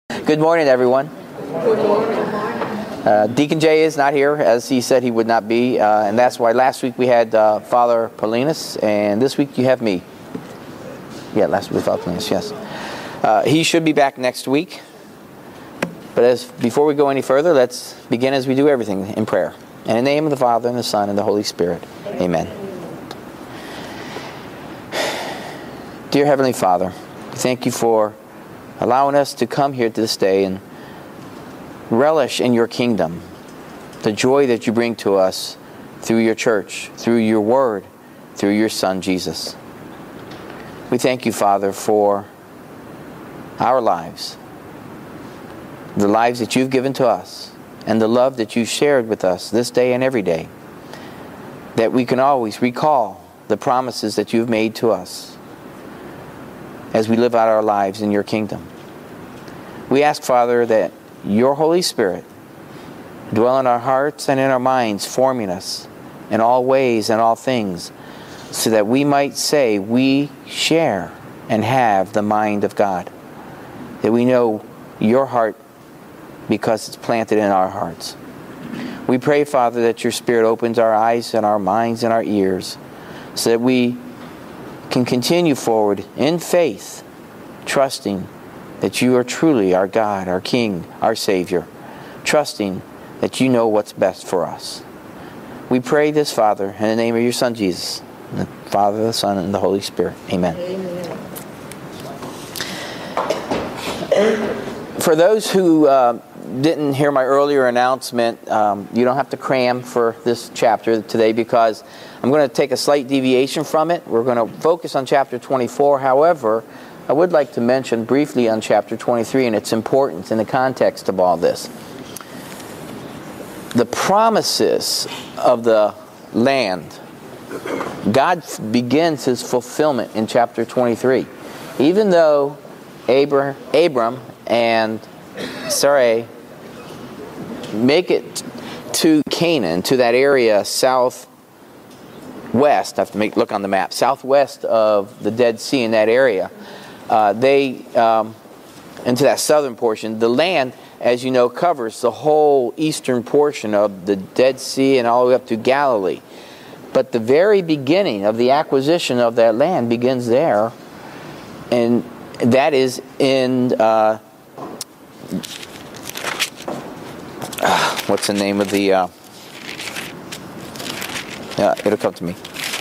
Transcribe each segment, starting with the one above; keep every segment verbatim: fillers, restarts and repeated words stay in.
Good morning, everyone. Good morning. Uh, Deacon Jay is not here, as he said he would not be, uh, and that's why last week we had uh, Father Paulinus, and this week you have me. Yeah, last week Father Paulinus, yes. Uh, he should be back next week. But as before we go any further, let's begin as we do everything in prayer. In the name of the Father, and the Son, and the Holy Spirit. Amen. Dear Heavenly Father, we thank you for allowing us to come here to this day and relish in your kingdom, the joy that you bring to us through your church, through your word, through your Son, Jesus. We thank you, Father, for our lives, the lives that you've given to us, and the love that you shared with us this day and every day, that we can always recall the promises that you've made to us as we live out our lives in your kingdom. We ask, Father, that your Holy Spirit dwell in our hearts and in our minds, forming us in all ways and all things, so that we might say we share and have the mind of God, that we know your heart because it's planted in our hearts. We pray, Father, that your Spirit opens our eyes and our minds and our ears, so that we can continue forward in faith, trusting that you are truly our God, our King, our Savior, trusting that you know what's best for us. We pray this, Father, in the name of your Son, Jesus, the Father, the Son, and the Holy Spirit. Amen. Amen. For those who uh, didn't hear my earlier announcement, um, you don't have to cram for this chapter today, because I'm going to take a slight deviation from it. We're going to focus on chapter twenty-four. However, I would like to mention briefly on chapter twenty-three and its importance in the context of all this. The promises of the land, God begins his fulfillment in chapter twenty-three. Even though Abram, Abram and Sarai make it to Canaan, to that area southwest, I have to make, look on the map, southwest of the Dead Sea, in that area, Uh, they, um, into that southern portion, the land, as you know, covers the whole eastern portion of the Dead Sea and all the way up to Galilee. But the very beginning of the acquisition of that land begins there, and that is in, uh, uh, what's the name of the, uh, uh, it'll come to me,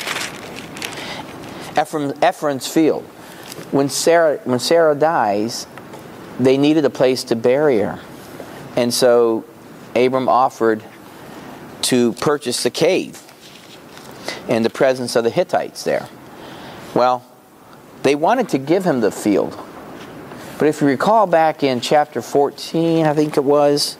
Ephraim, Ephraim's field. When Sarah, when Sarah dies, they needed a place to bury her. And so Abram offered to purchase a cave in the presence of the Hittites there. Well, they wanted to give him the field. But if you recall back in chapter fourteen, I think it was,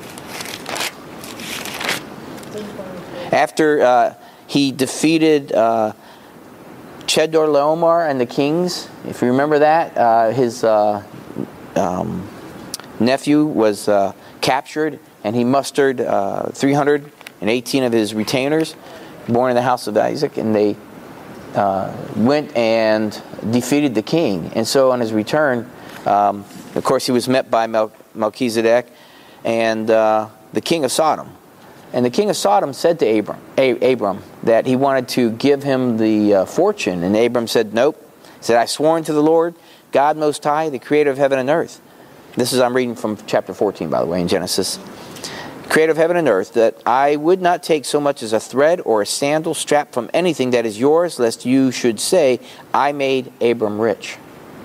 after uh, he defeated Uh, Chedorlaomer and the kings, if you remember that, uh, his uh, um, nephew was uh, captured, and he mustered uh, three hundred eighteen of his retainers, born in the house of Isaac, and they uh, went and defeated the king. And so on his return, um, of course, he was met by Mel- Melchizedek and uh, the king of Sodom. And the king of Sodom said to Abram, A- Abram that he wanted to give him the uh, fortune. And Abram said, nope. He said, I sworn to the Lord, God Most High, the creator of heaven and earth. This is, I'm reading from chapter fourteen, by the way, in Genesis. Creator of heaven and earth, that I would not take so much as a thread or a sandal strap from anything that is yours, lest you should say, I made Abram rich.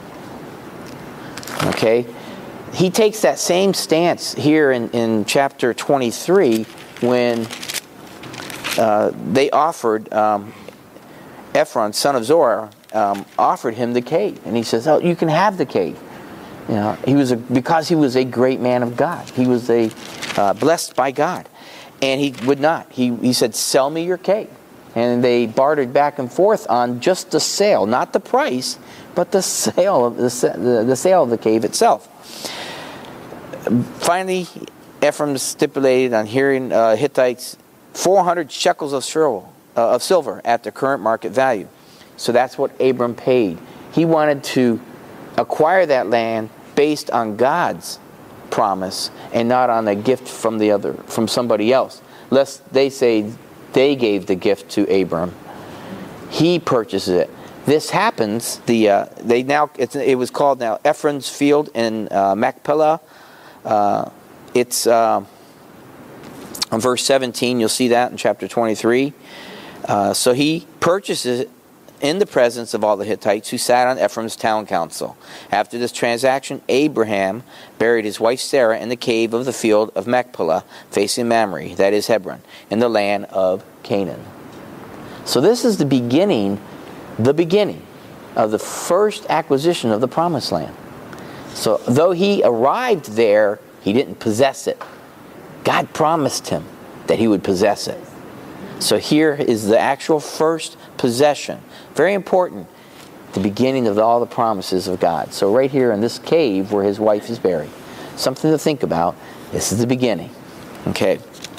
Okay? He takes that same stance here in, in chapter twenty-three, when uh, they offered, um, Ephron, son of Zohar, um, offered him the cave. And he says, oh, you can have the cave. You know, he was a, because he was a great man of God. He was a uh, blessed by God. And he would not. He, he said, sell me your cave. And they bartered back and forth on just the sale, not the price, but the sale of the, the, the sale of the cave itself. Finally, Ephraim stipulated on hearing uh, Hittites four hundred shekels of silver, uh, of silver at the current market value. So that's what Abram paid. He wanted to acquire that land based on God's promise and not on a gift from the other, from somebody else. Lest they say they gave the gift to Abram. He purchases it. This happens. The uh, they now it's, it was called now Ephron's field in uh, Machpelah. Uh, it's uh, on verse seventeen. You'll see that in chapter twenty-three. Uh, so he purchases it in the presence of all the Hittites who sat on Ephraim's town council. After this transaction, Abraham buried his wife Sarah in the cave of the field of Machpelah, facing Mamre, that is Hebron, in the land of Canaan. So this is the beginning, the beginning of the first acquisition of the Promised Land. So though he arrived there, he didn't possess it. God promised him that he would possess it. So here is the actual first possession. Very important. The beginning of all the promises of God. So right here in this cave where his wife is buried. Something to think about. This is the beginning. Okay.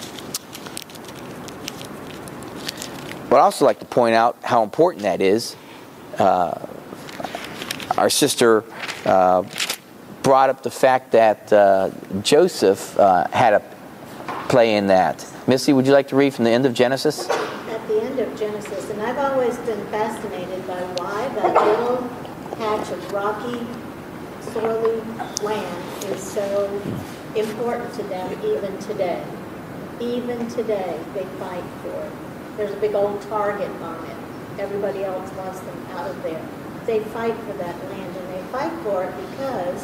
But I'd also like to point out how important that is. Uh, our sister uh, brought up the fact that uh, Joseph uh, had a play in that. Missy, would you like to read from the end of Genesis? At the end of Genesis, and I've always been fascinated by why that little patch of rocky, soily land is so important to them even today. Even today, they fight for it. There's a big old target on it. Everybody else wants them out of there. They fight for that land, and they fight for it because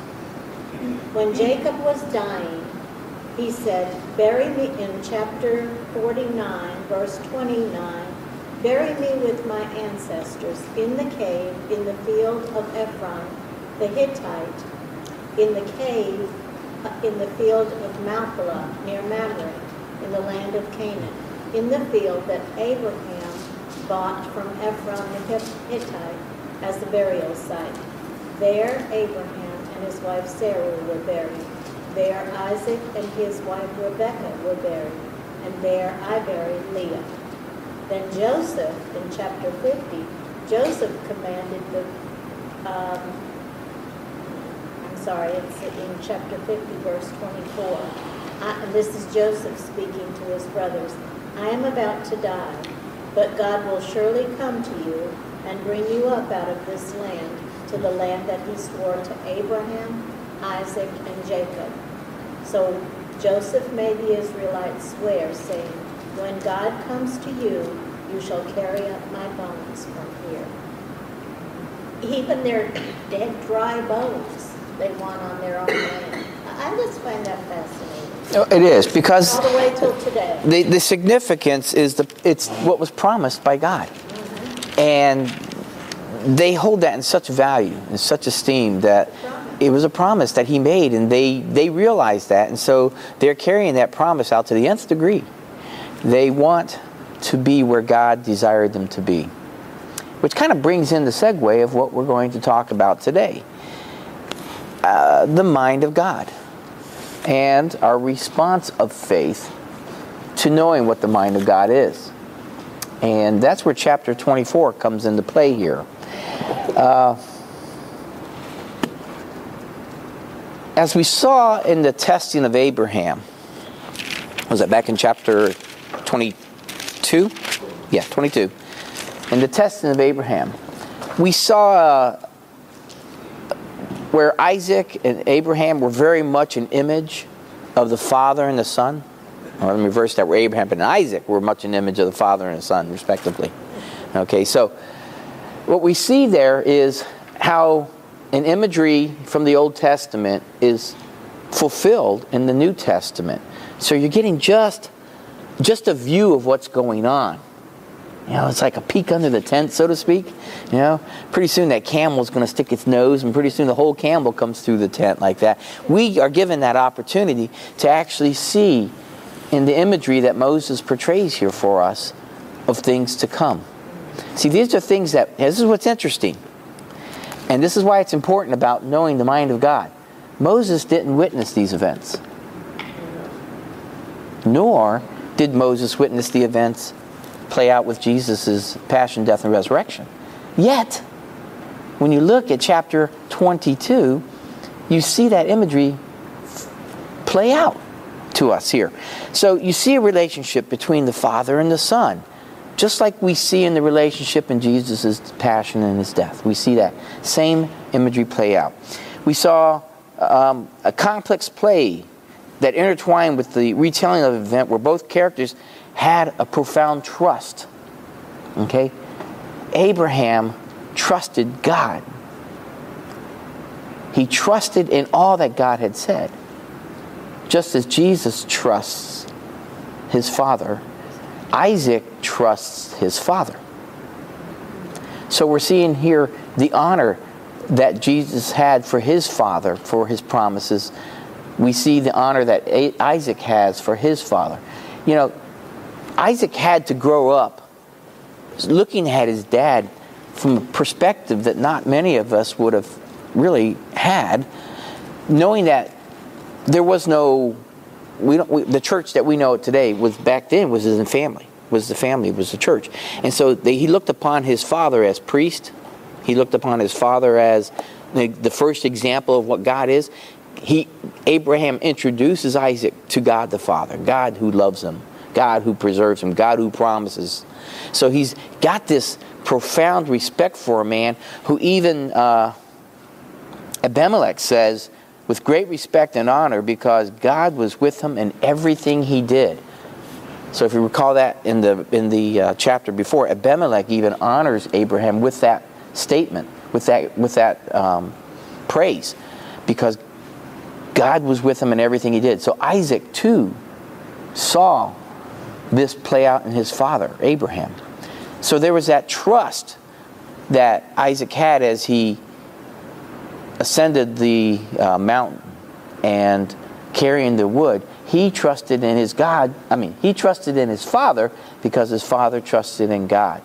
when Jacob was dying, he said, bury me, in chapter forty-nine, verse twenty-nine, bury me with my ancestors in the cave, in the field of Ephron, the Hittite, in the cave, in the field of Machpelah, near Mamre, in the land of Canaan, in the field that Abraham bought from Ephron the Hittite as the burial site. There Abraham and his wife Sarah were buried. There Isaac and his wife Rebekah were buried, and there I buried Leah. Then Joseph, in chapter fifty, Joseph commanded the, um, I'm sorry, it's in chapter fifty, verse twenty-four. I, and this is Joseph speaking to his brothers. I am about to die, but God will surely come to you and bring you up out of this land to the land that he swore to Abraham, Isaac, and Jacob. So Joseph made the Israelites swear, saying, when God comes to you, you shall carry up my bones from here. Even their dead, dry bones they want on their own land. I just find that fascinating. It is, because all the way till today. The, the significance is the it's what was promised by God. Mm-hmm. And they hold that in such value, in such esteem, that it was a promise that he made, and they, they realize that, and so they're carrying that promise out to the nth degree. They want to be where God desired them to be. Which kind of brings in the segue of what we're going to talk about today. Uh, the mind of God. And our response of faith to knowing what the mind of God is. And that's where chapter twenty-four comes into play here. Uh, as we saw in the testing of Abraham, was that back in chapter twenty-two? Yeah, twenty-two. In the testing of Abraham, we saw uh, where Isaac and Abraham were very much an image of the Father and the Son. Or let me reverse that, where Abraham and Isaac were much an image of the Father and the Son, respectively. Okay, so what we see there is how an imagery from the Old Testament is fulfilled in the New Testament. So you're getting just, just a view of what's going on. You know, it's like a peek under the tent, so to speak. You know, pretty soon that camel's going to stick its nose, and pretty soon the whole camel comes through the tent like that. We are given that opportunity to actually see in the imagery that Moses portrays here for us of things to come. See, these are things that, this is what's interesting. And this is why it's important about knowing the mind of God. Moses didn't witness these events. Nor did Moses witness the events play out with Jesus' passion, death, and resurrection. Yet, when you look at chapter twenty-two, you see that imagery play out to us here. So you see a relationship between the Father and the Son, just like we see in the relationship in Jesus' passion and his death. We see that same imagery play out. We saw um, a complex play that intertwined with the retelling of the event where both characters had a profound trust. Okay? Abraham trusted God. He trusted in all that God had said. Just as Jesus trusts his father, Isaac trusts his father. So we're seeing here the honor that Jesus had for his father, for his promises. We see the honor that Isaac has for his father. You know, Isaac had to grow up looking at his dad from a perspective that not many of us would have really had, knowing that there was no, we don't, we, the church that we know today was back then was in the family, was the family, was the church. And so they, he looked upon his father as priest. He looked upon his father as the, the first example of what God is. He, Abraham introduces Isaac to God the Father, God who loves him, God who preserves him, God who promises. So he's got this profound respect for a man who even uh, Abimelech says, with great respect and honor, because God was with him in everything he did. So if you recall that in the in the uh, chapter before, Abimelech even honors Abraham with that statement, with that with that um, praise, because God was with him in everything he did. So Isaac too saw this play out in his father Abraham. So there was that trust that Isaac had as he ascended the uh, mountain and carrying the wood. He trusted in his God. I mean, he trusted in his father because his father trusted in God.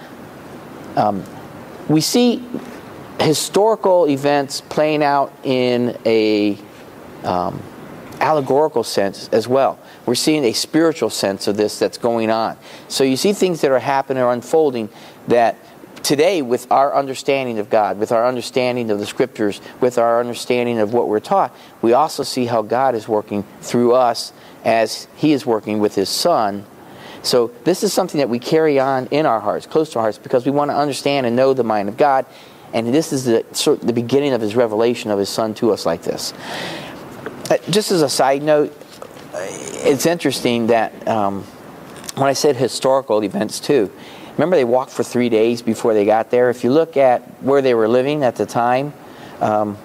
Um, we see historical events playing out in a um, allegorical sense as well. We're seeing a spiritual sense of this that's going on. So you see things that are happening or unfolding that today, with our understanding of God, with our understanding of the Scriptures, with our understanding of what we're taught, we also see how God is working through us as he is working with his Son. So this is something that we carry on in our hearts, close to our hearts, because we want to understand and know the mind of God. And this is the, sort of the beginning of his revelation of his Son to us like this. Uh, just as a side note, it's interesting that um, when I said historical events too, remember they walked for three days before they got there? If you look at where they were living at the time, um,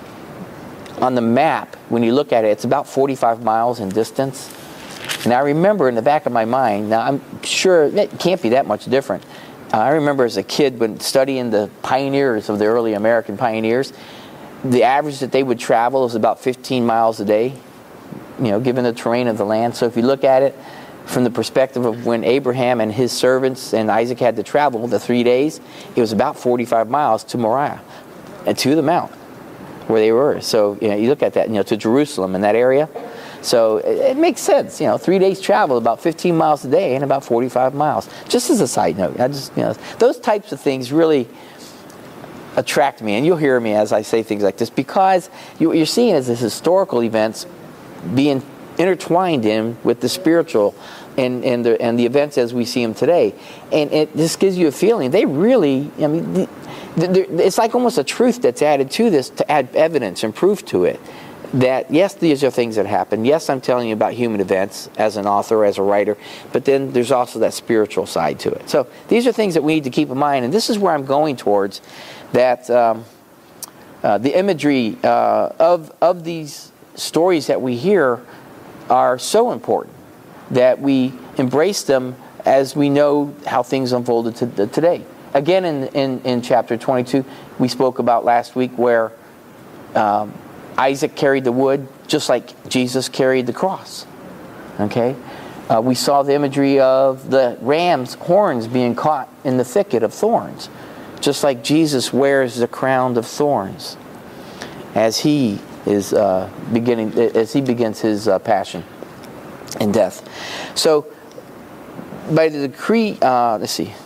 on the map, when you look at it, it's about forty-five miles in distance. And I remember in the back of my mind, now I'm sure it can't be that much different. Uh, I remember as a kid when studying the pioneers of the early American pioneers, the average that they would travel was about fifteen miles a day, you know, given the terrain of the land. So if you look at it from the perspective of when Abraham and his servants and Isaac had to travel the three days, it was about forty-five miles to Moriah and to the mount where they were. So, you know, you look at that, you know, to Jerusalem in that area. So it, it makes sense, you know, three days travel, about fifteen miles a day and about forty-five miles. Just as a side note, I just, you know, those types of things really attract me, and you'll hear me as I say things like this, because you, what you're seeing is this historical events being intertwined in with the spiritual and, and, the, and the events as we see them today. And it just gives you a feeling. They really, I mean, the, the, it's like almost a truth that's added to this to add evidence and proof to it. That, yes, these are things that happen. Yes, I'm telling you about human events as an author, as a writer, but then there's also that spiritual side to it. So these are things that we need to keep in mind, and this is where I'm going towards, that um, uh, the imagery uh, of, of these stories that we hear are so important that we embrace them as we know how things unfolded to, today. Again, in, in, in chapter twenty-two, we spoke about last week where um, Isaac carried the wood just like Jesus carried the cross. Okay? Uh, we saw the imagery of the ram's horns being caught in the thicket of thorns, just like Jesus wears the crown of thorns as he is uh, beginning, as he begins his uh, passion and death. So, by the decree, uh, let's see,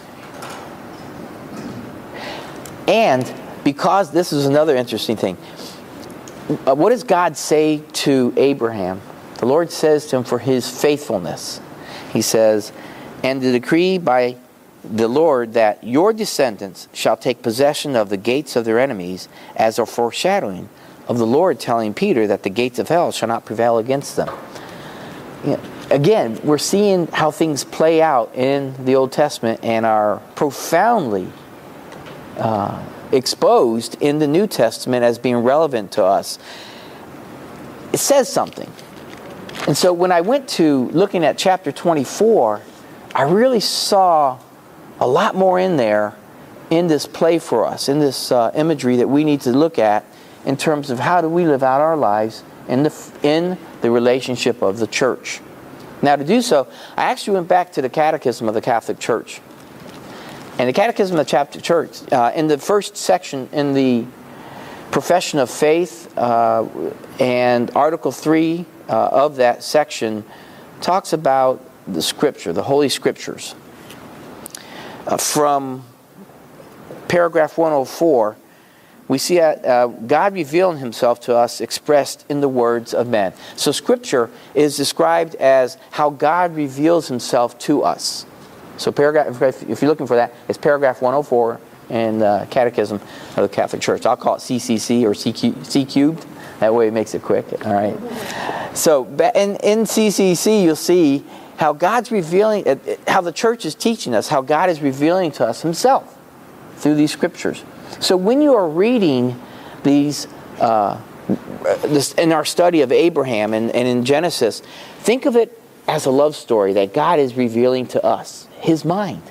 and because this is another interesting thing, uh, what does God say to Abraham? The Lord says to him for his faithfulness. He says, and the decree by the Lord that your descendants shall take possession of the gates of their enemies, as a foreshadowing of the Lord telling Peter that the gates of hell shall not prevail against them. You know, again, we're seeing how things play out in the Old Testament and are profoundly uh, exposed in the New Testament as being relevant to us. It says something. And so when I went to looking at chapter twenty-four, I really saw a lot more in there in this play for us, in this uh, imagery that we need to look at in terms of how do we live out our lives in the, in the relationship of the church. Now, to do so, I actually went back to the Catechism of the Catholic Church. And the Catechism of the Catholic Church, uh, in the first section, in the Profession of Faith, uh, and Article three uh, of that section talks about the Scripture, the Holy Scriptures. Uh, from paragraph one oh four, we see uh, God revealing himself to us expressed in the words of men. So Scripture is described as how God reveals himself to us. So paragraph, if you're looking for that, it's paragraph one oh four in the Catechism of the Catholic Church. I'll call it C C C or C cubed. That way it makes it quick. All right. So in, in C C C, you'll see how God's revealing, how the church is teaching us, how God is revealing to us himself through these scriptures. So when you are reading these, uh, this, in our study of Abraham and, and in Genesis, think of it as a love story that God is revealing to us, his mind.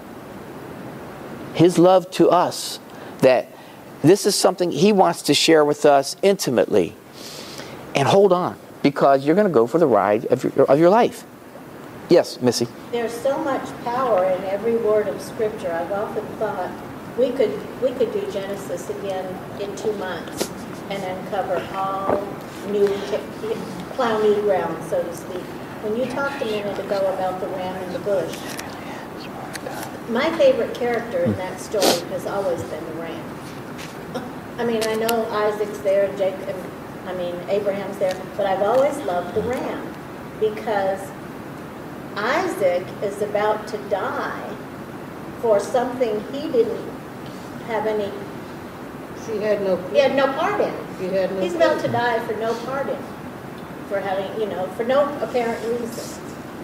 His love to us, that this is something he wants to share with us intimately. And hold on, because you're going to go for the ride of your, of your life. Yes, Missy. There's so much power in every word of Scripture. I've often thought we could we could do Genesis again in two months and uncover all new, plow new ground, so to speak. When you talked a minute ago about the ram in the bush, my favorite character in that story has always been the ram. I mean, I know Isaac's there and Jacob, I mean Abraham's there, but I've always loved the ram because Isaac is about to die for something he didn't have any. She had no. He had no part in. He had no. He's about to die for no part in, for having, you know, for no apparent reason.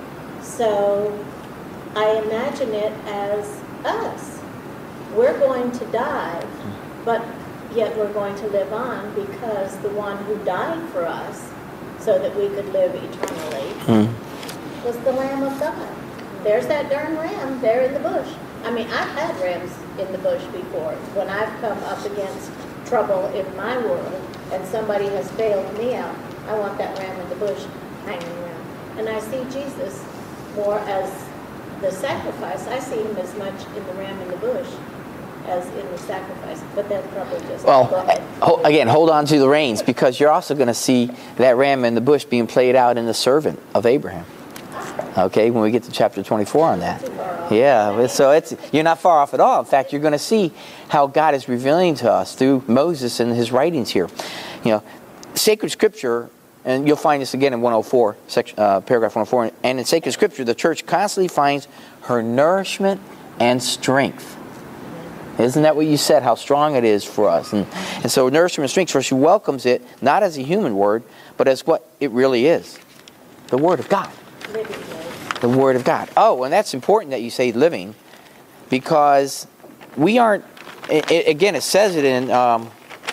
So I imagine it as us. We're going to die, but yet we're going to live on because the one who died for us so that we could live eternally mm. was the Lamb of God. There's that darn ram there in the bush. I mean, I've had rams in the bush before. When I've come up against trouble in my world and somebody has bailed me out, I want that ram in the bush hanging around. And I see Jesus more as the sacrifice. I see him as much in the ram in the bush as in the sacrifice. But that's probably just... Well, ho- again, hold on to the reins, because you're also going to see that ram in the bush being played out in the servant of Abraham. Okay, when we get to chapter twenty-four on that. Yeah, so it's you're not far off at all. In fact, you're going to see how God is revealing to us through Moses and his writings here. You know, sacred scripture, and you'll find this again in one oh four, section, uh, paragraph one oh four, and in sacred scripture, the church constantly finds her nourishment and strength. Isn't that what you said, how strong it is for us? And, and so nourishment and strength, for she welcomes it not as a human word, but as what it really is, the Word of God. The Word of God. Oh, and that's important that you say living, because we aren't, it, it, again, it says it in, um,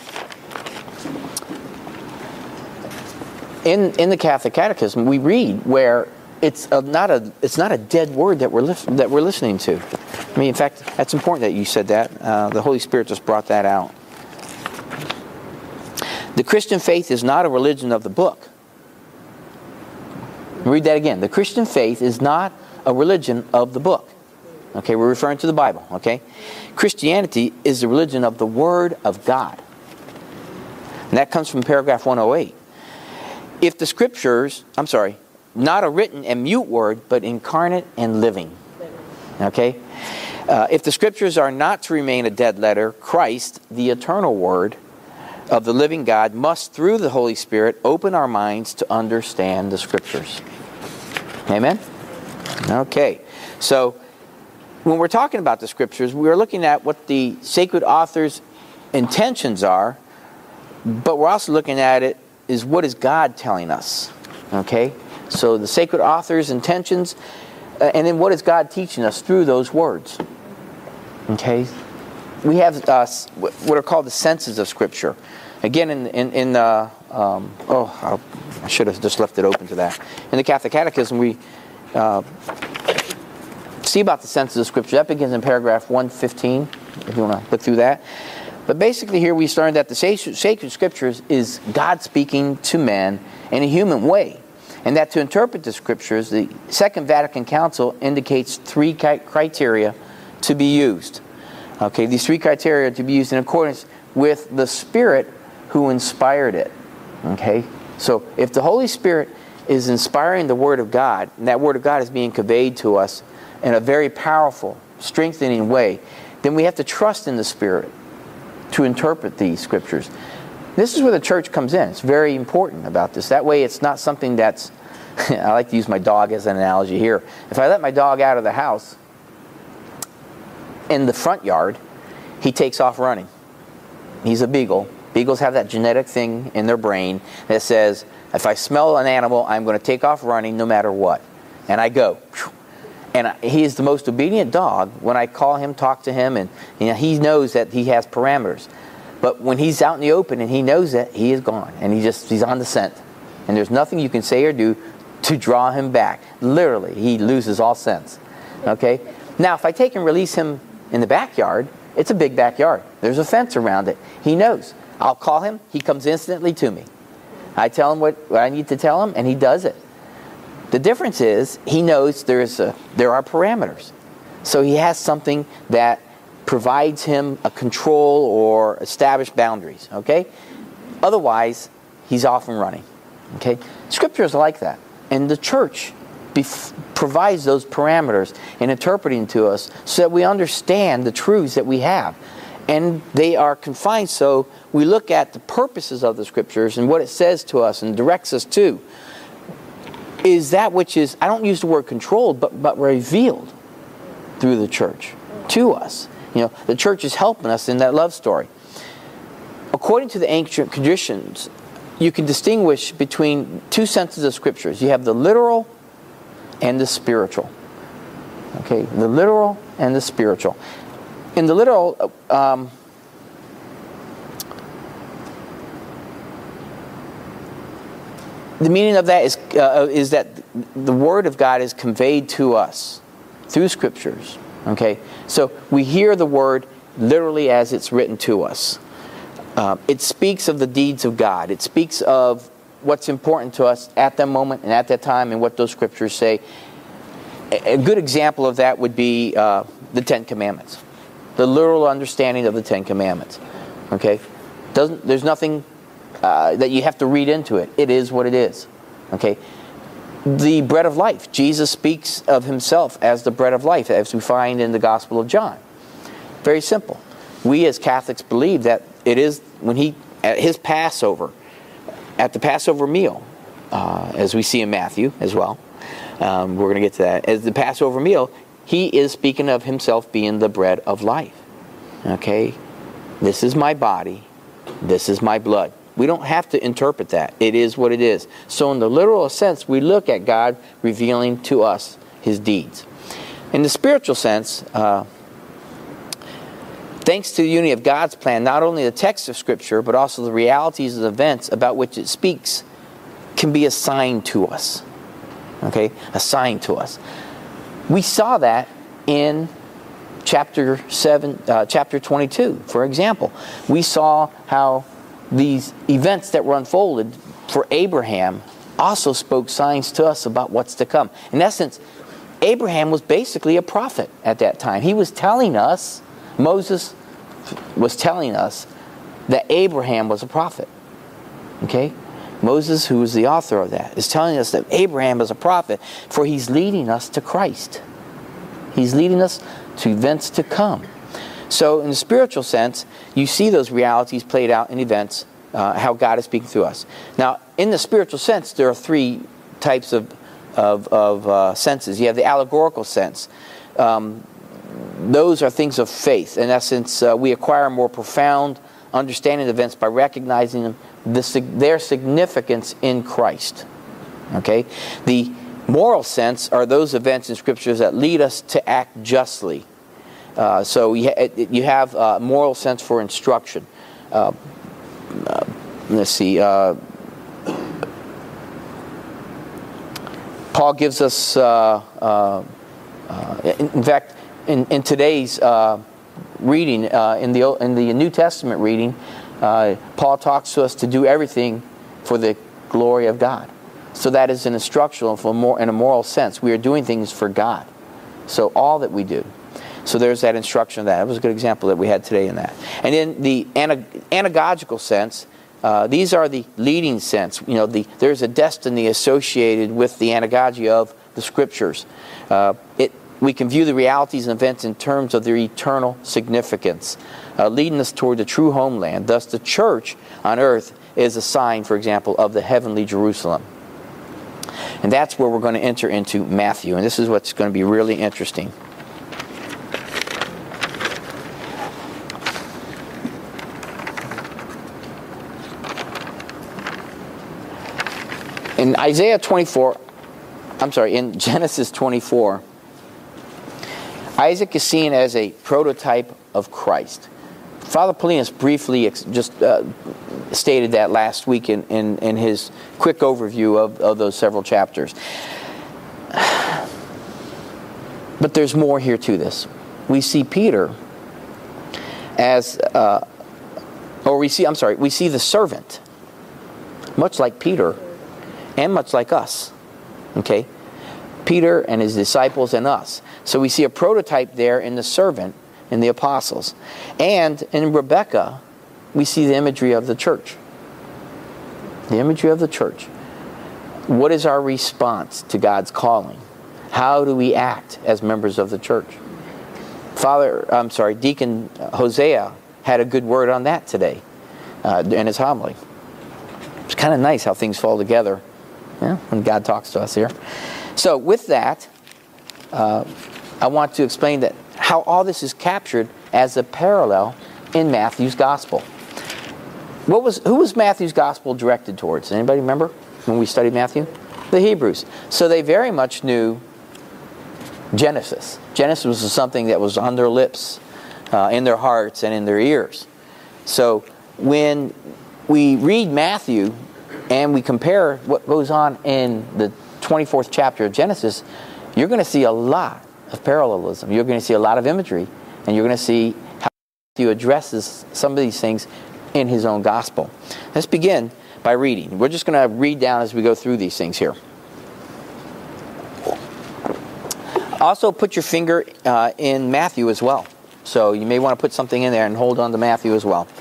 in in the Catholic Catechism, we read where it's a, not a it's not a dead word that we're li- that we're listening to. I mean, in fact, that's important that you said that. Uh, the Holy Spirit just brought that out. The Christian faith is not a religion of the book. Read that again. The Christian faith is not a religion of the book. Okay, we're referring to the Bible. Okay, Christianity is the religion of the Word of God. And that comes from paragraph one oh eight. If the Scriptures, I'm sorry, not a written and mute word, but incarnate and living. Okay? Uh, if the Scriptures are not to remain a dead letter, Christ, the eternal Word, of the living God must, through the Holy Spirit, open our minds to understand the Scriptures. Amen? Okay. So, when we're talking about the Scriptures, we're looking at what the sacred author's intentions are, but we're also looking at it is what is God telling us. Okay? So, the sacred author's intentions, uh, and then what is God teaching us through those words. Okay? We have uh, what are called the senses of Scripture. Again, in in, in uh, um, oh, I should have just left it open to that. In the Catholic Catechism, we uh, see about the senses of Scripture. That begins in paragraph one fifteen, if you want to look through that. But basically here we learned that the sacred Scriptures is God speaking to man in a human way. And that to interpret the Scriptures, the Second Vatican Council indicates three criteria to be used. Okay, these three criteria to be used in accordance with the Spirit who inspired it. Okay, so if the Holy Spirit is inspiring the Word of God, and that Word of God is being conveyed to us in a very powerful, strengthening way, then we have to trust in the Spirit to interpret these Scriptures. This is where the church comes in. It's very important about this. That way it's not something that's, I like to use my dog as an analogy here. If I let my dog out of the house, in the front yard, he takes off running. He's a beagle. Beagles have that genetic thing in their brain that says, if I smell an animal, I'm going to take off running no matter what. And I go. And he is the most obedient dog. When I call him, talk to him, and you know, he knows that he has parameters. But when he's out in the open and he knows that, he is gone. And he just he's on the scent. And there's nothing you can say or do to draw him back. Literally, he loses all sense. Okay? Now, if I take and release him in the backyard, it's a big backyard. There's a fence around it. He knows. I'll call him. He comes instantly to me. I tell him what, what I need to tell him, and he does it. The difference is he knows there's a, there are parameters. So he has something that provides him a control or established boundaries. Okay? Otherwise, he's off and running. Okay? Scripture is like that. And the church bef- provides those parameters in interpreting to us so that we understand the truths that we have. And they are confined so we look at the purposes of the Scriptures and what it says to us and directs us to. Is that which is, I don't use the word controlled, but, but revealed through the church to us. You know, the church is helping us in that love story. According to the ancient traditions, you can distinguish between two senses of Scriptures. You have the literal and the spiritual. Okay, the literal and the spiritual. In the literal, um, the meaning of that is uh, is that the Word of God is conveyed to us through Scriptures. Okay, so we hear the Word literally as it's written to us. Uh, it speaks of the deeds of God. It speaks of what's important to us at that moment and at that time and what those Scriptures say. A, a good example of that would be uh, the Ten Commandments. The literal understanding of the Ten Commandments. Okay, doesn't there's nothing uh, that you have to read into it. It is what it is. Okay, the bread of life. Jesus speaks of himself as the bread of life, as we find in the Gospel of John. Very simple. We as Catholics believe that it is when he at his Passover, at the Passover meal, uh, as we see in Matthew as well. Um, we're going to get to that. As the Passover meal, he is speaking of himself being the bread of life. Okay? This is my body. This is my blood. We don't have to interpret that. It is what it is. So in the literal sense, we look at God revealing to us his deeds. In the spiritual sense, uh, thanks to the unity of God's plan, not only the text of Scripture, but also the realities of the events about which it speaks can be assigned to us. Okay? Assigned to us. We saw that in chapter seven, uh, chapter twenty-two, for example. We saw how these events that were unfolded for Abraham also spoke signs to us about what's to come. In essence, Abraham was basically a prophet at that time. He was telling us, Moses was telling us that Abraham was a prophet. Okay? Moses, who is the author of that, is telling us that Abraham is a prophet, for he's leading us to Christ. He's leading us to events to come. So in the spiritual sense, you see those realities played out in events uh, how God is speaking through us. Now, in the spiritual sense, there are three types of, of, of uh, senses. You have the allegorical sense. Um, those are things of faith. In essence, uh, we acquire a more profound understanding of events by recognizing them, the, their significance in Christ. Okay? The moral sense are those events in Scriptures that lead us to act justly. Uh, so you, ha you have a moral sense for instruction. Uh, uh, let's see. Uh, Paul gives us, uh, uh, uh, in, in fact, in, in today's uh, reading, uh, in the in the New Testament reading, uh, Paul talks to us to do everything for the glory of God. So that is an instructional for more in a moral sense. We are doing things for God. So all that we do. So there's that instruction of that. That was a good example that we had today in that. And in the anagogical sense, uh, these are the leading sense. You know, the, there's a destiny associated with the anagogy of the Scriptures. Uh, it, we can view the realities and events in terms of their eternal significance, uh, leading us toward the true homeland. Thus, the church on earth is a sign, for example, of the heavenly Jerusalem. And that's where we're going to enter into Matthew. And this is what's going to be really interesting. In Isaiah twenty-four, I'm sorry, in Genesis twenty-four, Isaac is seen as a prototype of Christ. Father Paulinus briefly ex just uh, stated that last week in, in, in his quick overview of, of those several chapters. But there's more here to this. We see Peter as, uh, or we see, I'm sorry, we see the servant, much like Peter, and much like us, okay? Peter and his disciples and us. So we see a prototype there in the servant, in the apostles. And in Rebecca, we see the imagery of the church. The imagery of the church. What is our response to God's calling? How do we act as members of the church? Father, I'm sorry, Deacon Hosea had a good word on that today uh, in his homily. It's kind of nice how things fall together. Yeah, when God talks to us here. So with that, uh, I want to explain that how all this is captured as a parallel in Matthew's Gospel. What was who was Matthew's Gospel directed towards? Anybody remember when we studied Matthew? The Hebrews. So they very much knew Genesis. Genesis was something that was on their lips, uh, in their hearts, and in their ears. So when we read Matthew, and we compare what goes on in the twenty-fourth chapter of Genesis, you're going to see a lot of parallelism. You're going to see a lot of imagery, and you're going to see how Matthew addresses some of these things in his own gospel. Let's begin by reading. We're just going to read down as we go through these things here. Also, put your finger uh, in Matthew as well. So you may want to put something in there and hold on to Matthew as well.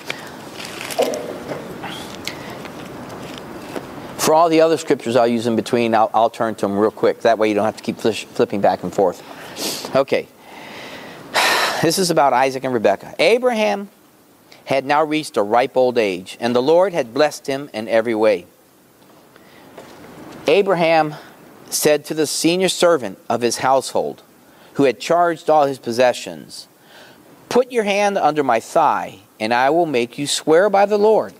For all the other scriptures I'll use in between, I'll, I'll turn to them real quick. That way you don't have to keep flipping back and forth. Okay. This is about Isaac and Rebekah. Abraham had now reached a ripe old age, and the Lord had blessed him in every way. Abraham said to the senior servant of his household, who had charged all his possessions, "Put your hand under my thigh, and I will make you swear by the Lord,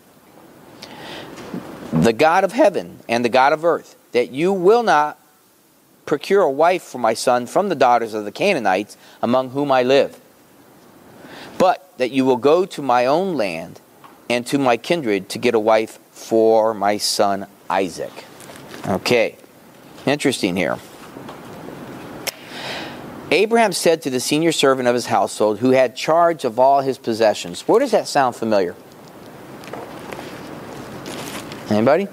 the God of heaven and the God of earth, that you will not procure a wife for my son from the daughters of the Canaanites among whom I live, but that you will go to my own land and to my kindred to get a wife for my son Isaac." Okay, interesting here. Abraham said to the senior servant of his household, who had charge of all his possessions. Where does that sound familiar? Anybody?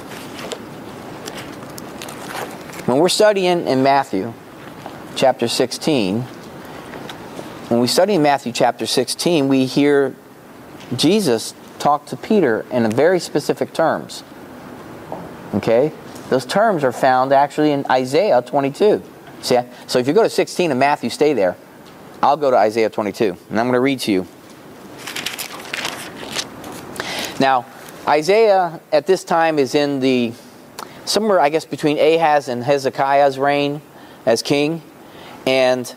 When we're studying in Matthew chapter sixteen, when we study in Matthew chapter sixteen, we hear Jesus talk to Peter in very specific terms. Okay? Those terms are found actually in Isaiah twenty-two. See? So if you go to sixteen in Matthew, stay there. I'll go to Isaiah twenty-two, and I'm going to read to you. Now, Isaiah at this time is in the, somewhere I guess between Ahaz and Hezekiah's reign as king. And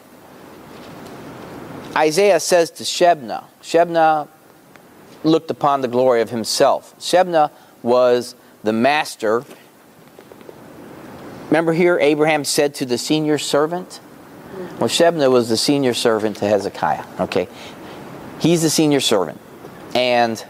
Isaiah says to Shebna, Shebna looked upon the glory of himself. Shebna was the master. Remember here Abraham said to the senior servant? Well, Shebna was the senior servant to Hezekiah. Okay, he's the senior servant. And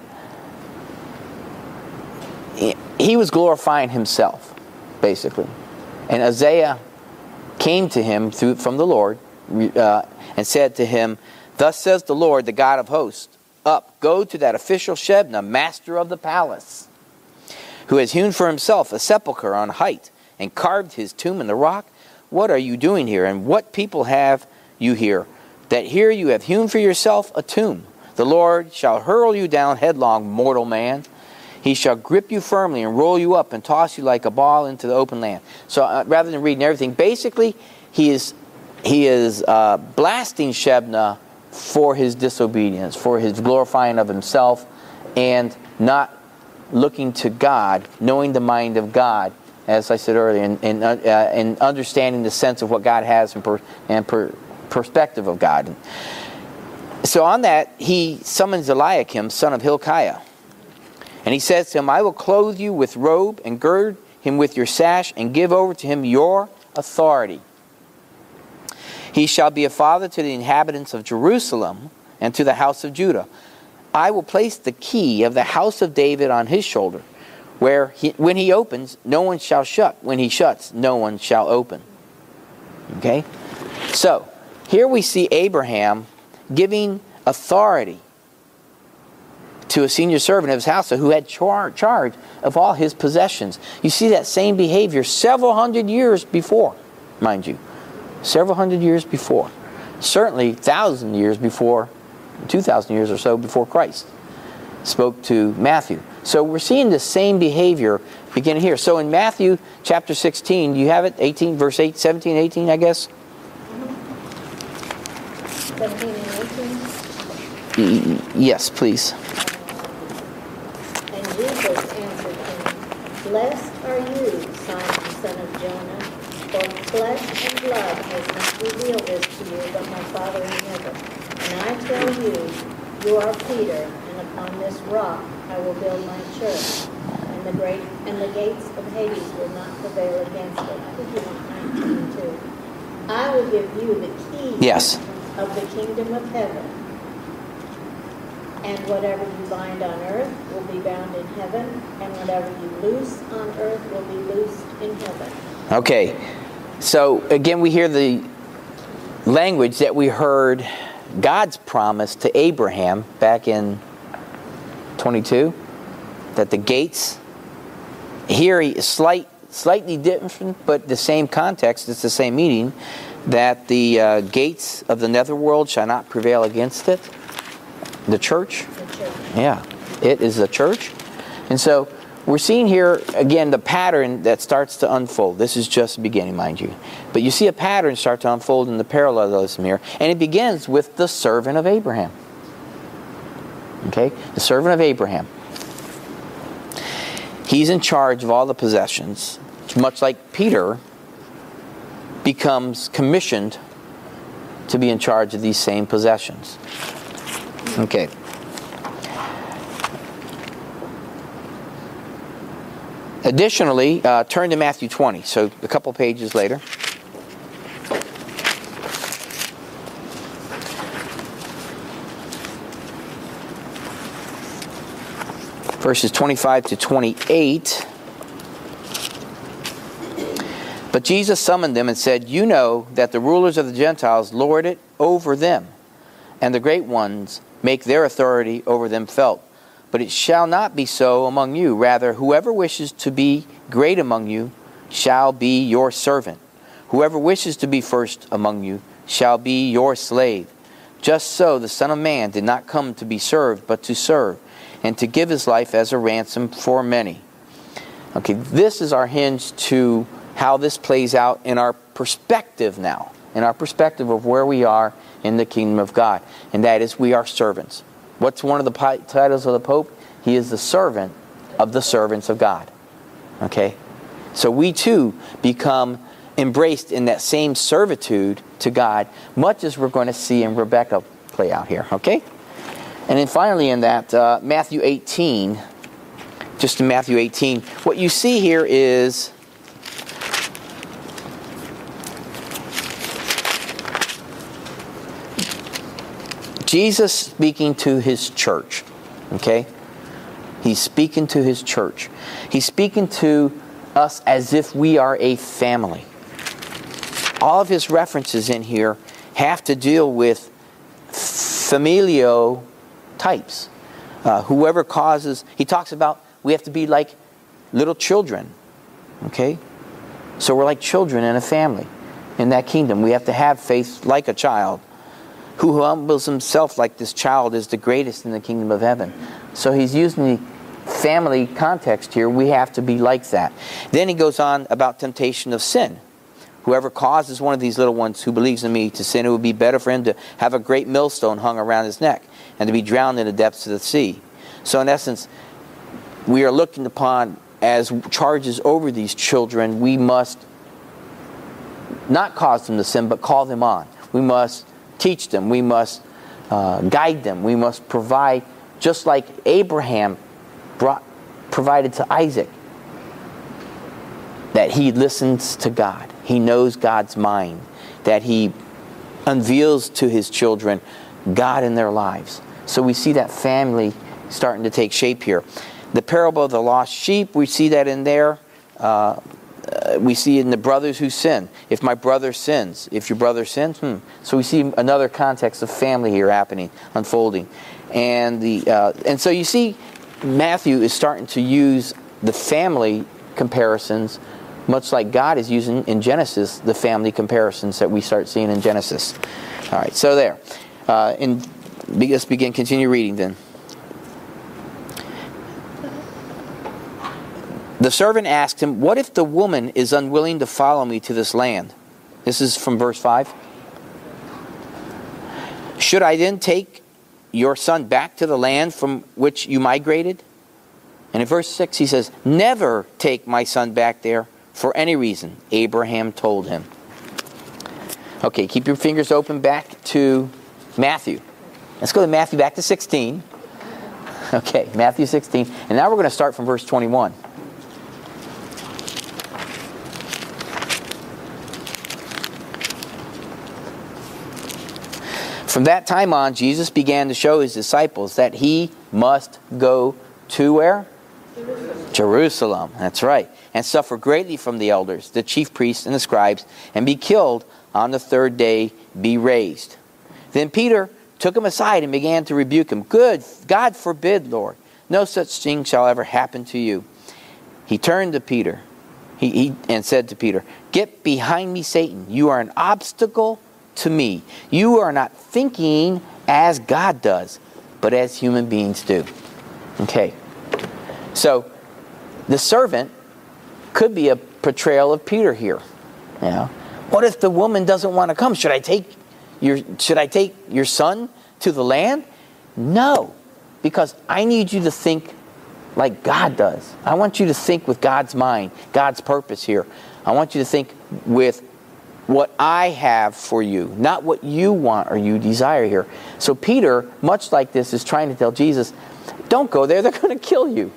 he was glorifying himself, basically. And Isaiah came to him through, from the Lord uh, and said to him, "Thus says the Lord, the God of hosts, up, go to that official Shebna, master of the palace, who has hewn for himself a sepulchre on height and carved his tomb in the rock. What are you doing here, and what people have you here, that here you have hewn for yourself a tomb? The Lord shall hurl you down headlong, mortal man. He shall grip you firmly and roll you up and toss you like a ball into the open land." So uh, rather than reading everything, basically he is he is uh, blasting Shebna for his disobedience, for his glorifying of himself, and not looking to God, knowing the mind of God, as I said earlier, and, and, uh, and understanding the sense of what God has and, per, and per, perspective of God. So on that, he summons Eliakim, son of Hilkiah. And he says to him, "I will clothe you with robe and gird him with your sash and give over to him your authority. He shall be a father to the inhabitants of Jerusalem and to the house of Judah. I will place the key of the house of David on his shoulder, where he, when he opens, no one shall shut. When he shuts, no one shall open." Okay? So, here we see Abraham giving authority to a senior servant of his house who had char- charge of all his possessions. You see that same behavior several hundred years before, mind you. Several hundred years before. Certainly thousand years before, two thousand years or so before Christ spoke to Matthew. So we're seeing the same behavior beginning here. So in Matthew chapter sixteen, you have it, eighteen, verse eight, seventeen, eighteen, I guess? seventeen and eighteen? Yes, please. And Jesus answered him, "Blessed are you, Simon, son of Jonah, for flesh and blood has not revealed this to you, but my Father in heaven. And I tell you, you are Peter, and upon this rock I will build my church, and the great and the gates of Hades will not prevail against it." I think you want nineteen too. "I will give you the keys Yes. of the kingdom of heaven. And whatever you bind on earth will be bound in heaven, and whatever you loose on earth will be loosed in heaven." Okay, so again we hear the language that we heard God's promise to Abraham back in twenty-two, that the gates, here he is slight, slightly different, but the same context, it's the same meaning, that the uh, gates of the netherworld shall not prevail against it. The church? The church. Yeah, it is the church. And so we're seeing here, again, the pattern that starts to unfold. This is just the beginning, mind you. But you see a pattern start to unfold in the parallelism here. And it begins with the servant of Abraham. Okay? The servant of Abraham. He's in charge of all the possessions. Much like Peter becomes commissioned to be in charge of these same possessions. Okay. Additionally, uh, turn to Matthew twenty, so a couple pages later. Verses twenty-five to twenty-eight. "But Jesus summoned them and said, You know that the rulers of the Gentiles lord it over them, and the great ones make their authority over them felt. But it shall not be so among you. Rather, whoever wishes to be great among you shall be your servant. Whoever wishes to be first among you shall be your slave. Just so the Son of Man did not come to be served, but to serve, and to give his life as a ransom for many." Okay, this is our hinge to how this plays out in our perspective now. In our perspective of where we are in the kingdom of God. And that is, we are servants. What's one of the titles of the Pope? He is the servant of the servants of God. Okay? So we too become embraced in that same servitude to God, much as we're going to see in Rebecca play out here. Okay? And then finally in that, uh, Matthew eighteen, just in Matthew eighteen, what you see here is Jesus speaking to his church. Okay? He's speaking to his church. He's speaking to us as if we are a family. All of his references in here have to deal with familial types. Uh, whoever causes, he talks about we have to be like little children. Okay? So we're like children in a family. In that kingdom, we have to have faith like a child. Who humbles himself like this child is the greatest in the kingdom of heaven. So he's using the family context here. We have to be like that. Then he goes on about temptation of sin. Whoever causes one of these little ones who believes in me to sin, it would be better for him to have a great millstone hung around his neck and to be drowned in the depths of the sea. So in essence, we are looking upon as charges over these children. We must not cause them to sin, but call them on. We must teach them. We must uh, guide them. We must provide, just like Abraham brought, provided to Isaac, that he listens to God. He knows God's mind. That he unveils to his children God in their lives. So we see that family starting to take shape here. The parable of the lost sheep, we see that in there. Uh, uh, we see in the brothers who sin. If my brother sins, if your brother sins, hmm. So we see another context of family here happening, unfolding. And the uh, and so you see Matthew is starting to use the family comparisons, much like God is using in Genesis the family comparisons that we start seeing in Genesis. All right, so there. Uh, in, let's begin, continue reading then. The servant asked him, "What if the woman is unwilling to follow me to this land?" This is from verse five. "Should I then take your son back to the land from which you migrated?" And in verse six he says, "Never take my son back there for any reason," Abraham told him. Okay, keep your fingers open back to Matthew. Let's go to Matthew back to sixteen. Okay, Matthew sixteen. And now we're going to start from verse twenty-one. From that time on, Jesus began to show his disciples that he must go to where? Jerusalem. Jerusalem, that's right. And suffer greatly from the elders, the chief priests and the scribes, and be killed, on the third day be raised. Then Peter took him aside and began to rebuke him. "Good, God forbid, Lord. No such thing shall ever happen to you." He turned to Peter he, he, and said to Peter, "Get behind me, Satan. You are an obstacle to me. You are not thinking as God does, but as human beings do." Okay. So, the servant could be a portrayal of Peter here. You know, what if the woman doesn't want to come? Should I take your should I take your son to the land? No, because I need you to think like God does. I want you to think with God's mind, God's purpose here. I want you to think with what I have for you, not what you want or you desire here. So Peter, much like this, is trying to tell Jesus, don't go there, they're going to kill you.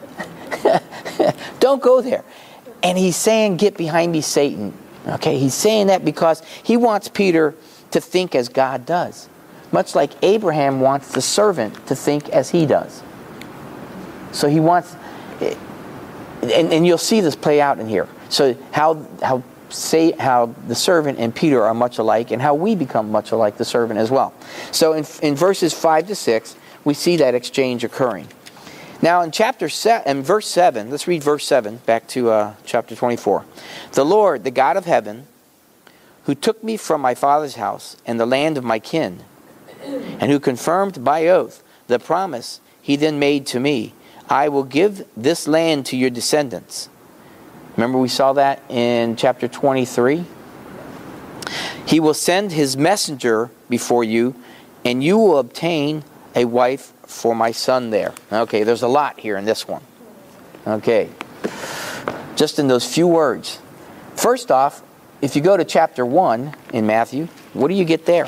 Don't go there. And he's saying, "Get behind me, Satan." Okay, he's saying that because he wants Peter to think as God does. Much like Abraham wants the servant to think as he does. So he wants, and, and you'll see this play out in here. So how how say how the servant and Peter are much alike, and how we become much alike the servant as well. So in, in verses five to six, we see that exchange occurring. Now in chapter seven, in verse seven, let's read verse seven back to uh, chapter twenty-four. "The Lord, the God of heaven, who took me from my father's house and the land of my kin, and who confirmed by oath the promise he then made to me, I will give this land to your descendants." Remember we saw that in chapter twenty-three? "He will send his messenger before you, and you will obtain a wife for my son there." Okay, there's a lot here in this one. Okay. Just in those few words. First off, if you go to chapter one in Matthew, what do you get there?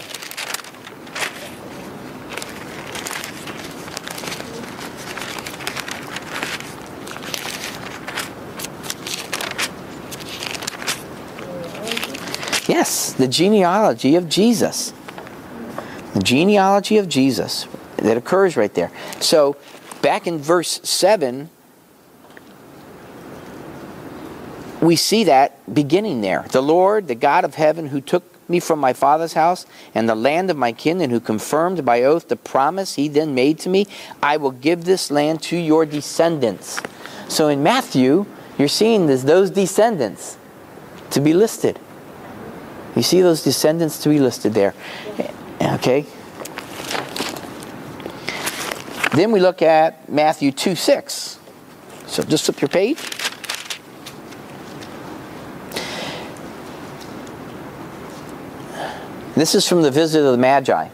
Yes, the genealogy of Jesus. The genealogy of Jesus. That occurs right there. So, back in verse seven, we see that beginning there. The Lord, the God of heaven, who took me from my father's house and the land of my kin, and who confirmed by oath the promise he then made to me, I will give this land to your descendants. So in Matthew, you're seeing this, those descendants to be listed. You see those descendants to be listed there. Okay. Then we look at Matthew two six. So just flip your page. This is from the visit of the Magi.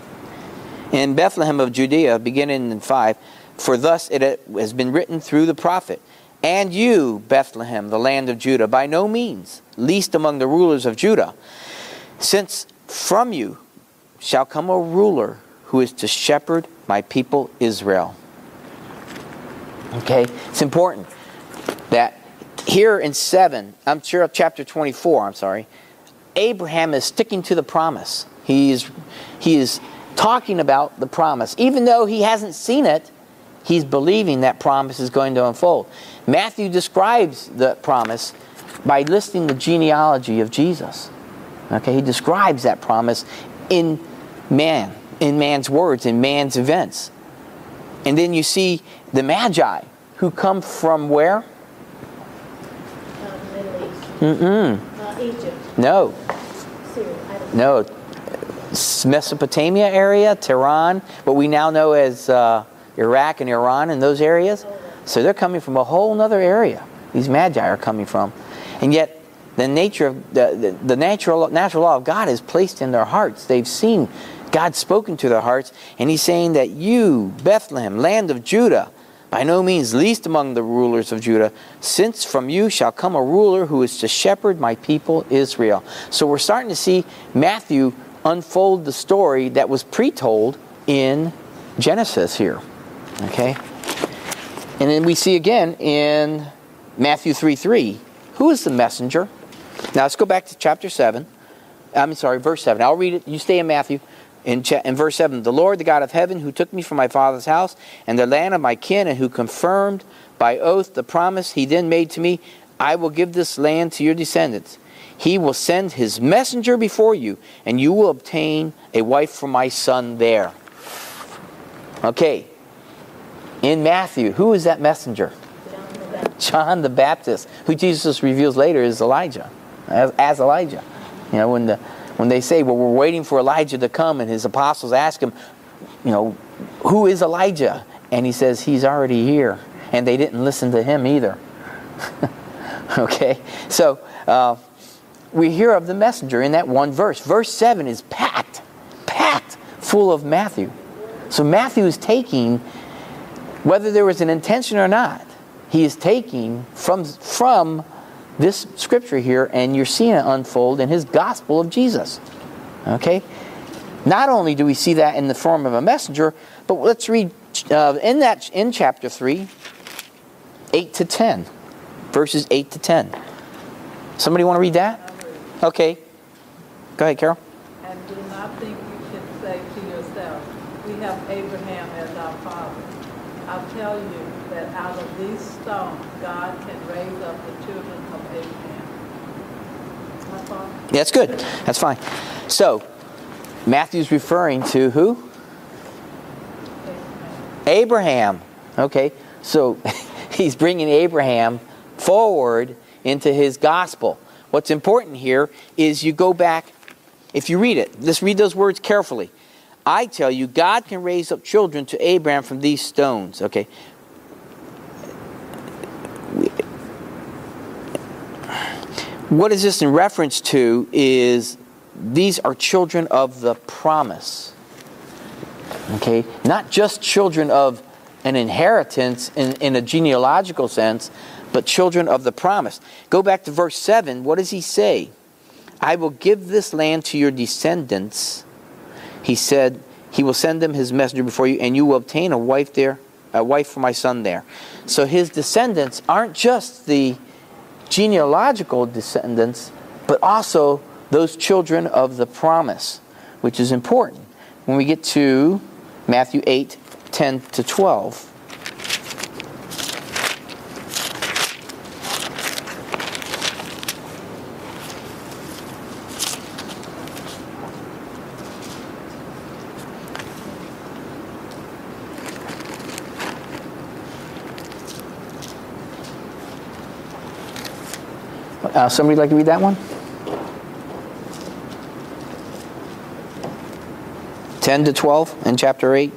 In Bethlehem of Judea, beginning in five, for thus it has been written through the prophet, and you, Bethlehem, the land of Judah, by no means least among the rulers of Judah, since from you shall come a ruler who is to shepherd my people Israel. Okay, it's important that here in seven, I'm sure chapter twenty-four, I'm sorry, Abraham is sticking to the promise. He is, he is talking about the promise. Even though he hasn't seen it, he's believing that promise is going to unfold. Matthew describes the promise by listing the genealogy of Jesus. Okay, he describes that promise in man, in man's words, in man's events. And then you see the Magi, who come from where? Uh, Middle East. Mm-mm. Uh, Egypt. No. Syria. I don't know. No. Mesopotamia area, Tehran, what we now know as uh, Iraq and Iran and those areas. So they're coming from a whole other area. These Magi are coming from. And yet the nature of the, the, the natural natural law of God is placed in their hearts. They've seen God spoken to their hearts, and he's saying that you, Bethlehem, land of Judah, by no means least among the rulers of Judah, since from you shall come a ruler who is to shepherd my people Israel. So we're starting to see Matthew unfold the story that was pre-told in Genesis here. Okay? And then we see again in Matthew three three, who is the messenger? Now let's go back to chapter seven. I'm sorry, verse seven. I'll read it. You stay in Matthew. In, cha- in verse seven, the Lord, the God of heaven, who took me from my father's house and the land of my kin, and who confirmed by oath the promise he then made to me, I will give this land to your descendants. He will send his messenger before you, and you will obtain a wife for my son there. Okay. In Matthew, who is that messenger? John the Baptist. John the Baptist, who Jesus reveals later is Elijah, as, as Elijah. You know, when the when they say, well, we're waiting for Elijah to come, and his apostles ask him, you know, who is Elijah? And he says, he's already here. And they didn't listen to him either. Okay? So, uh, we hear of the messenger in that one verse. Verse seven is packed, packed full of Matthew. So Matthew is taking, whether there was an intention or not, he is taking from, from this scripture here, and you're seeing it unfold in his gospel of Jesus. Okay? Not only do we see that in the form of a messenger, but let's read uh, in that in chapter three, eight to ten. Verses eight to ten. Somebody want to read that? Okay. Go ahead, Carol. And do not think you should say to yourself, we have Abraham as our father. I'll tell you that out of these stones, God can raise up the children of Abraham. My father? Yeah, that's good. That's fine. So, Matthew's referring to who? Abraham. Abraham. Okay. So, he's bringing Abraham forward into his gospel. What's important here is you go back, if you read it, let's read those words carefully. I tell you, God can raise up children to Abraham from these stones. Okay. What is this in reference to is these are children of the promise. Okay? Not just children of an inheritance in, in a genealogical sense, but children of the promise. Go back to verse seven. What does he say? I will give this land to your descendants. He said, he will send them his messenger before you, and you will obtain a wife there, a wife for my son there. So his descendants aren't just the genealogical descendants, but also those children of the promise, which is important. When we get to Matthew eight, ten to twelve. Uh, somebody like to read that one? ten to twelve in chapter eight.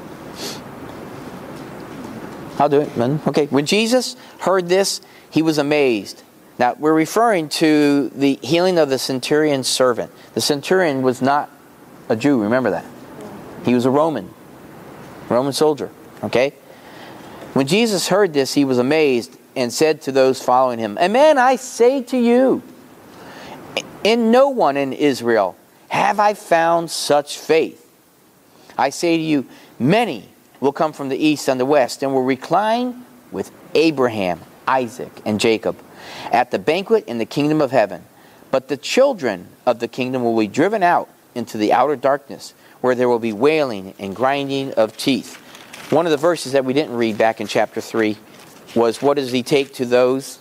I'll do it, man. Okay. When Jesus heard this, he was amazed. Now, we're referring to the healing of the centurion's servant. The centurion was not a Jew, remember that. He was a Roman. Roman soldier. Okay? When Jesus heard this, he was amazed and said to those following him, Amen, I say to you, in no one in Israel have I found such faith. I say to you, many will come from the east and the west and will recline with Abraham, Isaac, and Jacob at the banquet in the kingdom of heaven. But the children of the kingdom will be driven out into the outer darkness, where there will be wailing and grinding of teeth. One of the verses that we didn't read back in chapter three was, what does he take to those?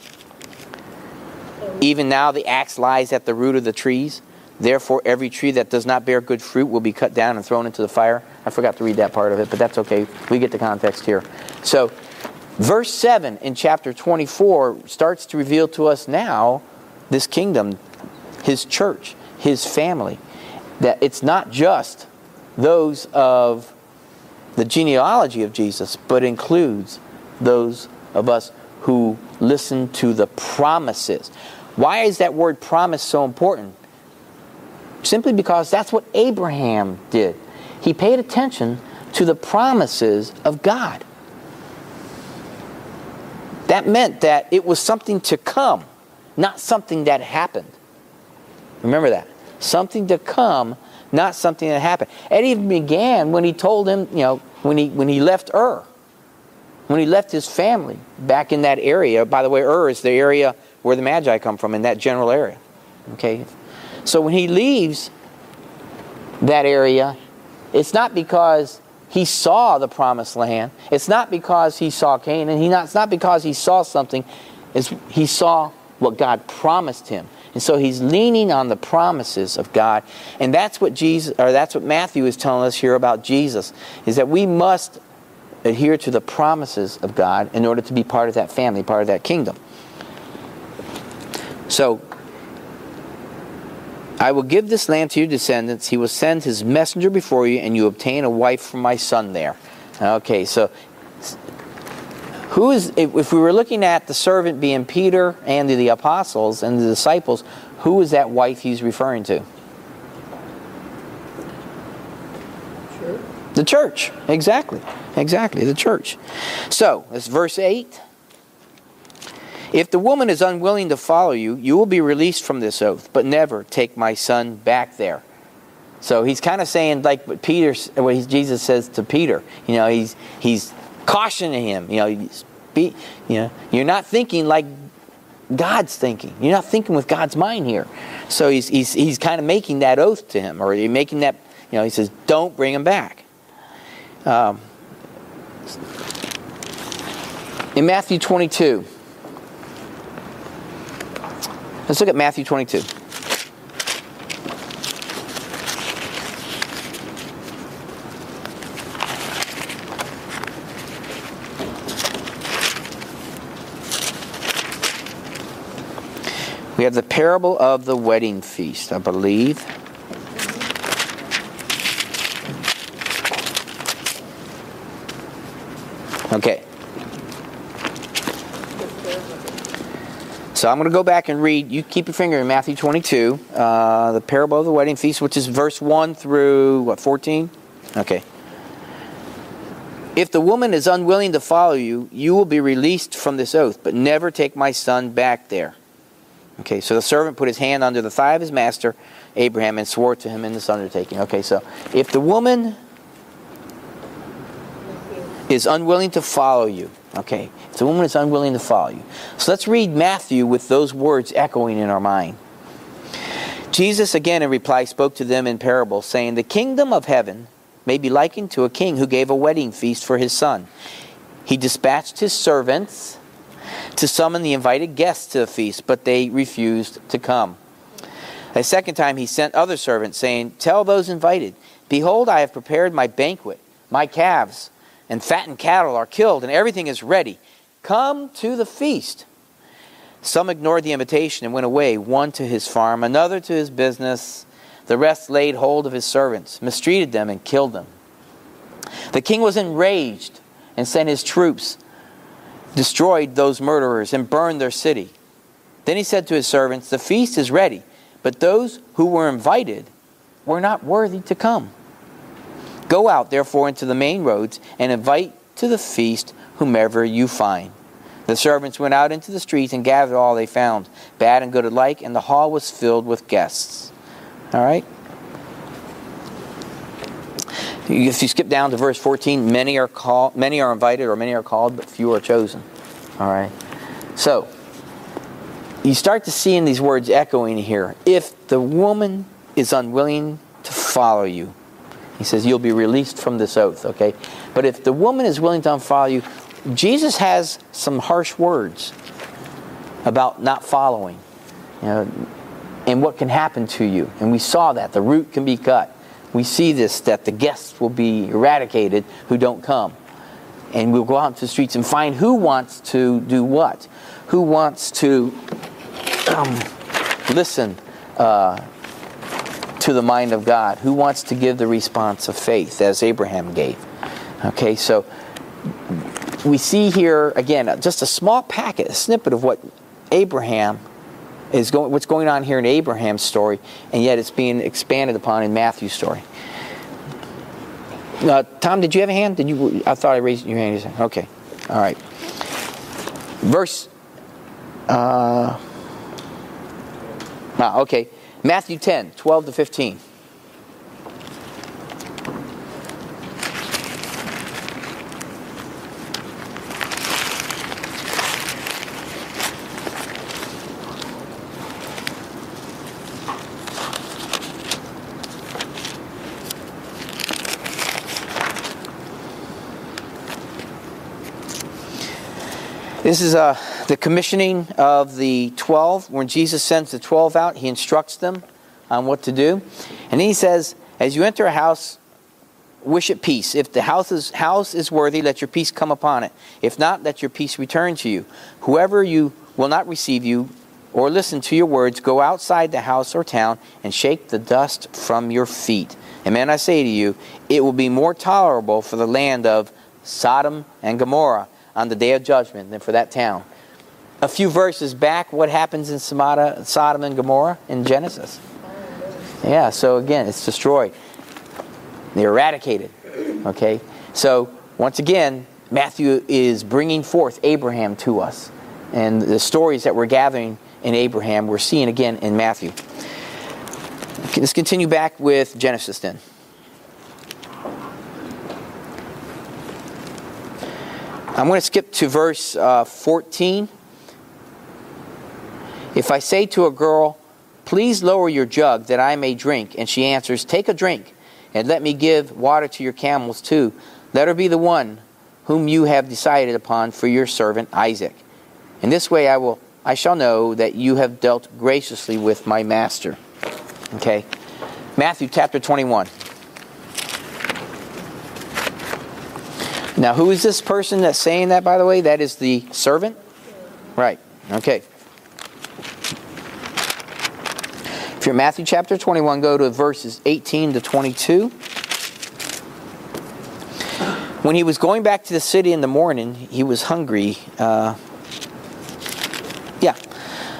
Even now the axe lies at the root of the trees. Therefore every tree that does not bear good fruit will be cut down and thrown into the fire. I forgot to read that part of it, but that's okay. We get the context here. So verse seven in chapter twenty-four starts to reveal to us now this kingdom, his church, his family. That it's not just those of the genealogy of Jesus, but includes those of us who listen to the promises. Why is that word promise so important? Simply because that's what Abraham did. He paid attention to the promises of God. That meant that it was something to come, not something that happened. Remember that. Something to come, not something that happened. It even began when he told him, you know, when he when he left Ur. When he left his family back in that area. By the way, Ur is the area where the Magi come from, in that general area. Okay? So when he leaves that area, it's not because he saw the promised land. It's not because he saw Canaan. He not, it's not because he saw something. It's, he saw what God promised him. And so he's leaning on the promises of God. And that's what Jesus, or that's what Matthew is telling us here about Jesus, is that we must adhere to the promises of God in order to be part of that family, part of that kingdom. So, I will give this land to your descendants. He will send his messenger before you, and you obtain a wife for my son there. Okay, so who is, if we were looking at the servant being Peter and the apostles and the disciples, who is that wife he's referring to? Church. The church. Exactly. Exactly, the church. So, that's verse eight. If the woman is unwilling to follow you, you will be released from this oath, but never take my son back there. So he's kind of saying like what Peter, what Jesus says to Peter. You know, he's he's cautioning him. You know, be, you know, you're not thinking like God's thinking. You're not thinking with God's mind here. So he's he's he's kind of making that oath to him, or he's making that. You know, he says, don't bring him back. Um, in Matthew twenty-two. Let's look at Matthew twenty-two. We have the parable of the wedding feast, I believe. Okay. So I'm going to go back and read. You keep your finger in Matthew twenty-two, uh, the parable of the wedding feast, which is verse one through, what, fourteen? Okay. If the woman is unwilling to follow you, you will be released from this oath, but never take my son back there. Okay, so the servant put his hand under the thigh of his master, Abraham, and swore to him in this undertaking. Okay, so if the woman is unwilling to follow you, okay, if the woman is unwilling to follow you. So let's read Matthew with those words echoing in our mind. Jesus again in reply spoke to them in parables, saying, the kingdom of heaven may be likened to a king who gave a wedding feast for his son. He dispatched his servants to summon the invited guests to the feast, but they refused to come. A second time he sent other servants, saying, tell those invited, behold, I have prepared my banquet. My calves and fattened cattle are killed, and everything is ready. Come to the feast. Some ignored the invitation and went away, one to his farm, another to his business. The rest laid hold of his servants, mistreated them, and killed them. The king was enraged and sent his troops, destroyed those murderers, and burned their city. Then he said to his servants, the feast is ready, but those who were invited were not worthy to come. Go out, therefore, into the main roads and invite to the feast whomever you find. The servants went out into the streets and gathered all they found, bad and good alike, and the hall was filled with guests. All right? If you skip down to verse fourteen, many are called, many are invited, or many are called, but few are chosen. All right? So, you start to see in these words echoing here, if the woman is unwilling to follow you, he says, you'll be released from this oath, okay? But if the woman is willing to unfollow you, Jesus has some harsh words about not following, you know, and what can happen to you. And we saw that. The root can be cut. We see this, that the guests will be eradicated who don't come. And we'll go out into the streets and find who wants to do what. Who wants to um, listen uh, to the mind of God. Who wants to give the response of faith as Abraham gave. Okay, so we see here, again, just a small packet, a snippet of what Abraham is going, what's going on here in Abraham's story, and yet it's being expanded upon in Matthew's story. Uh, Tom, did you have a hand? Did you? I thought I raised your hand. Okay, all right. Verse. Uh, ah, okay, Matthew ten, twelve to fifteen. This is uh, the commissioning of the twelve. When Jesus sends the twelve out, he instructs them on what to do. And then he says, as you enter a house, wish it peace. If the house is, house is worthy, let your peace come upon it. If not, let your peace return to you. Whoever you will not receive you or listen to your words, go outside the house or town and shake the dust from your feet. Amen, I say to you, it will be more tolerable for the land of Sodom and Gomorrah on the day of judgment than for that town. A few verses back, what happens in Sodom and Gomorrah in Genesis? Yeah, so again, it's destroyed. They're eradicated. Okay? So, once again, Matthew is bringing forth Abraham to us. And the stories that we're gathering in Abraham, we're seeing again in Matthew. Okay, let's continue back with Genesis then. I'm going to skip to verse uh, fourteen. If I say to a girl, please lower your jug that I may drink, and she answers, take a drink, and let me give water to your camels too, let her be the one whom you have decided upon for your servant Isaac. In this way I will, I shall know that you have dealt graciously with my master. Okay, Matthew chapter twenty-one. Now, who is this person that's saying that, by the way? That is the servant? Right. Okay. If you're in Matthew chapter twenty-one, go to verses eighteen to twenty-two. When he was going back to the city in the morning, he was hungry. Uh, yeah.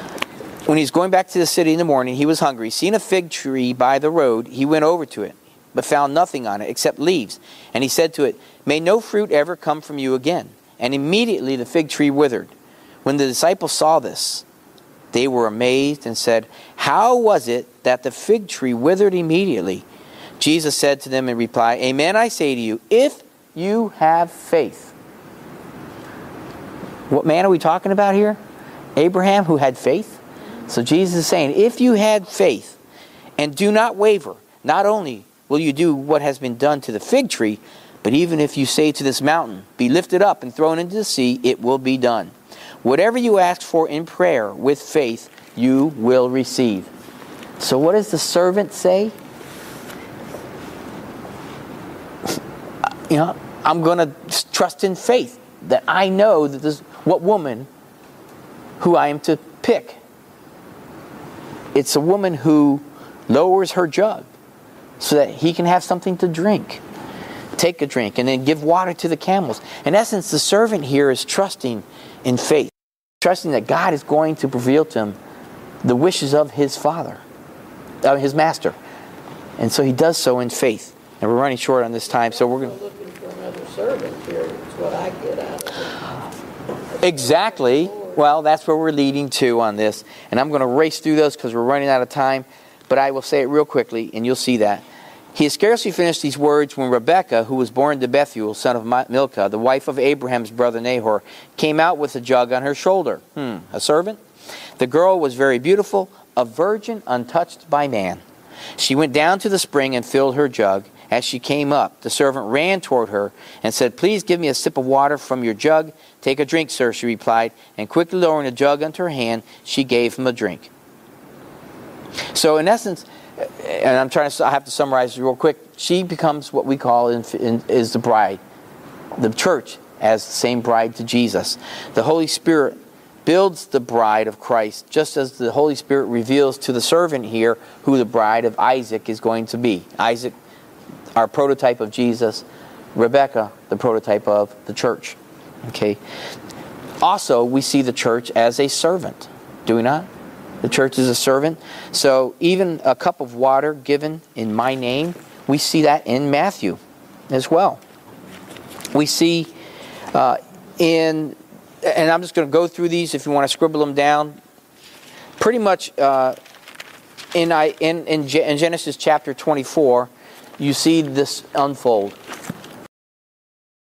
When he was going back to the city in the morning, he was hungry. Seeing a fig tree by the road, he went over to it. but found nothing on it except leaves. And he said to it, may no fruit ever come from you again. And immediately the fig tree withered. When the disciples saw this, they were amazed and said, how was it that the fig tree withered immediately? Jesus said to them in reply, amen, I say to you, if you have faith. What man are we talking about here? Abraham, who had faith? So Jesus is saying, if you had faith and do not waver, not only will you do what has been done to the fig tree, but even if you say to this mountain, be lifted up and thrown into the sea, it will be done. Whatever you ask for in prayer with faith, you will receive. So what does the servant say? You know, I'm going to trust in faith that I know that this what woman who I am to pick. It's a woman who lowers her jug so that he can have something to drink. Take a drink and then give water to the camels. In essence, the servant here is trusting in faith. Trusting that God is going to reveal to him the wishes of his father, of his master. And so he does so in faith. And we're running short on this time, so we're going to... looking for another servant here is what I get out of it. Exactly. Well, that's where we're leading to on this. And I'm going to race through those because we're running out of time. But I will say it real quickly, and you'll see that. He had scarcely finished these words when Rebekah, who was born to Bethuel, son of Milcah, the wife of Abraham's brother Nahor, came out with a jug on her shoulder. Hmm, a servant? The girl was very beautiful, a virgin untouched by man. She went down to the spring and filled her jug. As she came up, the servant ran toward her and said, please give me a sip of water from your jug. Take a drink, sir, she replied. And quickly lowering the jug into her hand, she gave him a drink. So in essence, and I'm trying to, I have to summarize real quick, she becomes what we call in, in, is the bride. The church as the same bride to Jesus. The Holy Spirit builds the bride of Christ, just as the Holy Spirit reveals to the servant here who the bride of Isaac is going to be. Isaac, our prototype of Jesus. Rebekah, the prototype of the church. Okay. Also, we see the church as a servant. Do we not? The church is a servant. So even a cup of water given in my name, we see that in Matthew as well. We see uh, in, and I'm just going to go through these if you want to scribble them down. Pretty much uh, in, I, in, in, in Genesis chapter twenty-four, you see this unfold.